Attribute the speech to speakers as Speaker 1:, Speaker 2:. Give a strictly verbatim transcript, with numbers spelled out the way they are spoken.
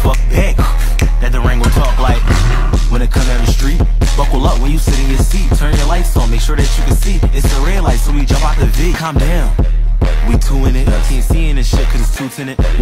Speaker 1: fuck back. That the ring will talk like when it come down the street. Buckle up when you sit in your seat. Turn your lights on, make sure that you can see. It's a red light, so we jump out the V. Calm down, we two in it. Can't see in this shit cause it's two tinted.